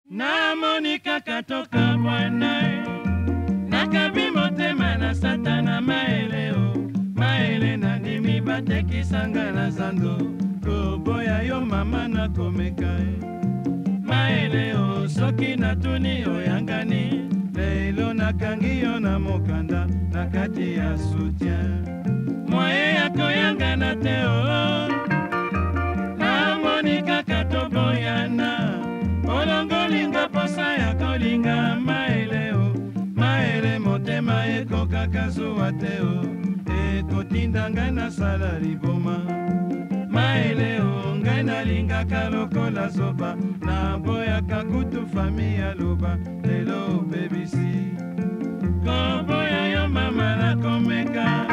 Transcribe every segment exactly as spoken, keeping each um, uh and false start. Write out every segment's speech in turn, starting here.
namoni kaka toka bwana nakabi motema na satana maele o maele nandimi batekisanga na zando koboya yo mama nakomeka maele o soki natuni oyangani lelo nakangi yo na mokanda na kati ya soutien mwaye ya koyangana te o namoni kaka toboyana olongolinga posa ya kolinga maele o maele motema ekokaka zuwa te o ekotinda ngai nasala liboma maele o ngai nalingaka lokola zoba naboyaka kutu fami ya loba lelo obebisi koboya yo mama nakomeka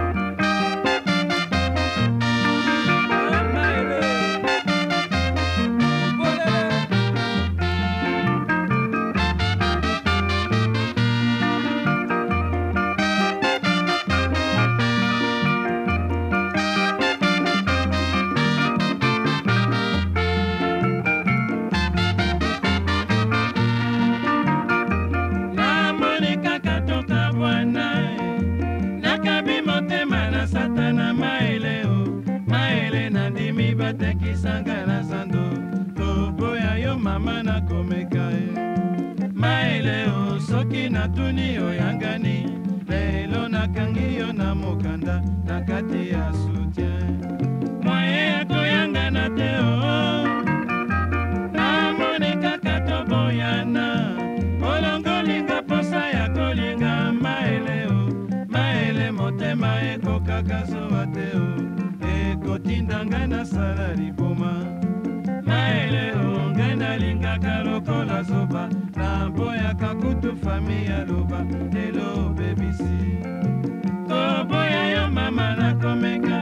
batekisanga na zando koboya yo mama nakomeka maele o soki natuni oyangani lelo nakangi yo na mokanda na kati ya soutien mwaye ya koyangana te o namoni kaka toboyana olongolinga posa ya kolinga maele o maele motema ekokaka zuwa te o kotinda ngai nasala liboma maele o ngai nalingaka lokola zoba naboyaka kutu fami ya loba lelo obebisi koboya yo mama nakomeka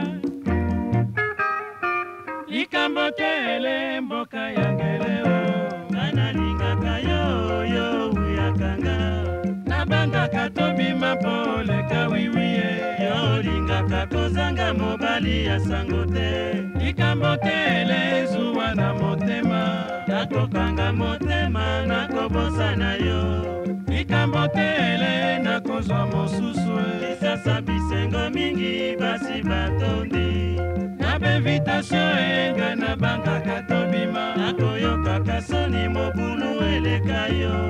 likambo te ele mboka yangele o ngai nalingaka yo yo uyakanga nabangaka tobima po leka wiwiye yo lingaka kozanga mobali ya sango te likambo te ele zuwa na motema nakokanga motema nakobosana yo likambo te ele nakozwa mosusu lisasa bisengo mingi basi batondi na beinvitation enga nabangaka tobima nakoyokaka soni mobulu eleka yo